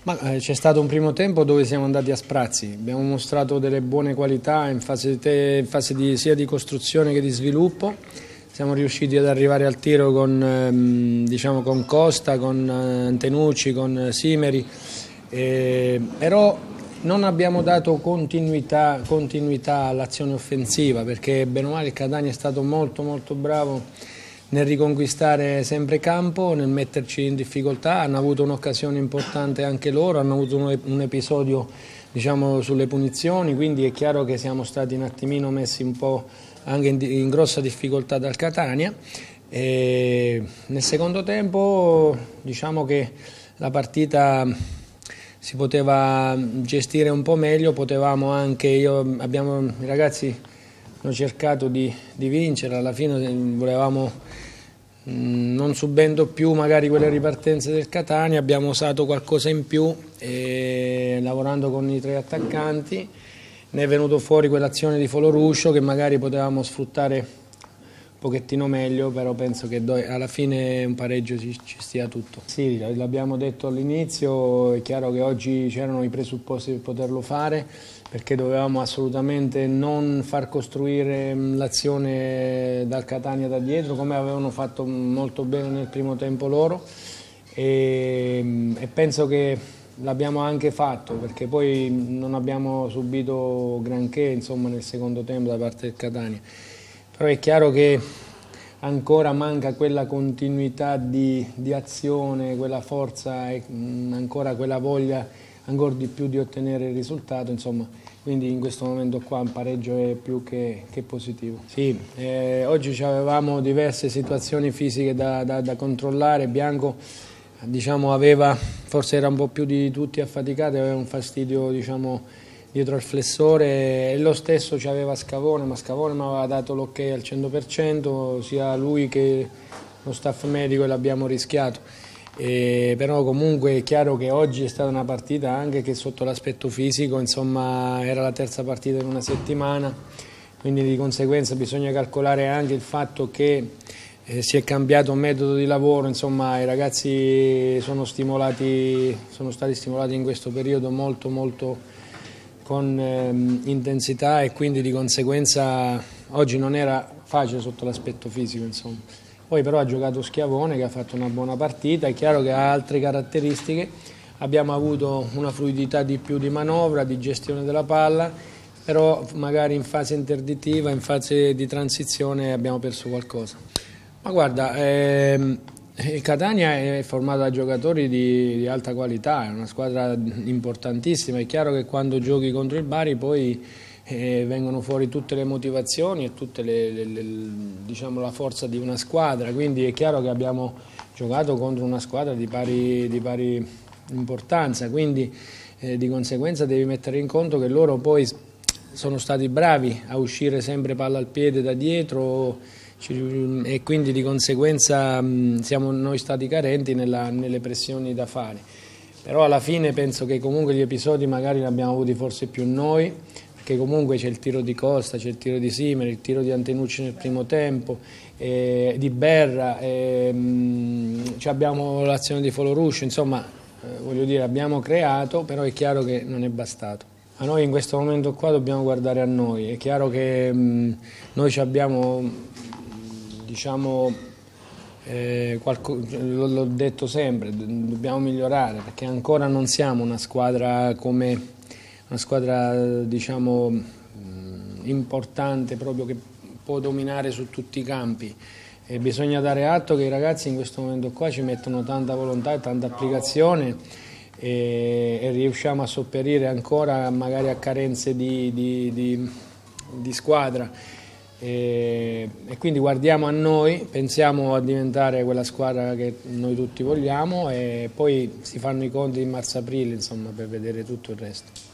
C'è stato un primo tempo dove siamo andati a sprazzi, abbiamo mostrato delle buone qualità in fase sia di costruzione che di sviluppo, siamo riusciti ad arrivare al tiro con Costa, con Antenucci, con Simeri, però non abbiamo dato continuità all'azione offensiva, perché bene o male il Catania è stato molto bravo nel riconquistare sempre campo, nel metterci in difficoltà. Hanno avuto un'occasione importante anche loro, hanno avuto un episodio sulle punizioni, quindi è chiaro che siamo stati un attimino messi un po' anche in grossa difficoltà dal Catania. E nel secondo tempo diciamo che la partita si poteva gestire un po' meglio, potevamo anche, i ragazzi hanno cercato di vincere, alla fine volevamo, non subendo più magari quelle ripartenze del Catania, abbiamo usato qualcosa in più e lavorando con i tre attaccanti ne è venuto fuori quell'azione di Foloruscio che magari potevamo sfruttare un pochettino meglio, però penso che alla fine un pareggio ci stia tutto. Sì, l'abbiamo detto all'inizio, è chiaro che oggi c'erano i presupposti per poterlo fare, perché dovevamo assolutamente non far costruire l'azione dal Catania da dietro, come avevano fatto molto bene nel primo tempo loro, e penso che l'abbiamo anche fatto, perché poi non abbiamo subito granché nel secondo tempo da parte del Catania. Però è chiaro che ancora manca quella continuità di azione, quella forza e ancora quella voglia ancora di più di ottenere il risultato, quindi in questo momento qua un pareggio è più che positivo. Sì, oggi avevamo diverse situazioni fisiche da controllare. Bianco forse era un po' più di tutti affaticato, aveva un fastidio dietro al flessore, e lo stesso c'aveva Scavone, ma Scavone mi aveva dato l'ok al 100%, sia lui che lo staff medico, e l'abbiamo rischiato. Però comunque è chiaro che oggi è stata una partita anche che sotto l'aspetto fisico, era la terza partita in una settimana, quindi di conseguenza bisogna calcolare anche il fatto che si è cambiato metodo di lavoro, i ragazzi sono stati stimolati in questo periodo molto con intensità, e quindi di conseguenza oggi non era facile sotto l'aspetto fisico. Poi però ha giocato Schiavone, che ha fatto una buona partita, è chiaro che ha altre caratteristiche, abbiamo avuto una fluidità di più di manovra, di gestione della palla, però magari in fase interdittiva, in fase di transizione abbiamo perso qualcosa. Ma guarda, il Catania è formato da giocatori di alta qualità, è una squadra importantissima, è chiaro che quando giochi contro il Bari poi vengono fuori tutte le motivazioni e tutta la forza di una squadra, quindi è chiaro che abbiamo giocato contro una squadra di pari importanza, quindi di conseguenza devi mettere in conto che loro poi sono stati bravi a uscire sempre palla al piede da dietro, e quindi di conseguenza siamo noi stati carenti nelle pressioni da fare. Però alla fine penso che comunque gli episodi magari li abbiamo avuti forse più noi, perché comunque c'è il tiro di Costa, c'è il tiro di Simeri, il tiro di Antenucci nel primo tempo, di Berra, abbiamo l'azione di Foloruscio, voglio dire, abbiamo creato, però è chiaro che non è bastato. A noi in questo momento qua dobbiamo guardare a noi, è chiaro che noi abbiamo, l'ho detto sempre, dobbiamo migliorare, perché ancora non siamo una squadra importante proprio che può dominare su tutti i campi, e bisogna dare atto che i ragazzi in questo momento qua ci mettono tanta volontà e tanta applicazione, e riusciamo a sopperire ancora magari a carenze di squadra, e quindi guardiamo a noi, pensiamo a diventare quella squadra che noi tutti vogliamo, e poi si fanno i conti in marzo-aprile per vedere tutto il resto.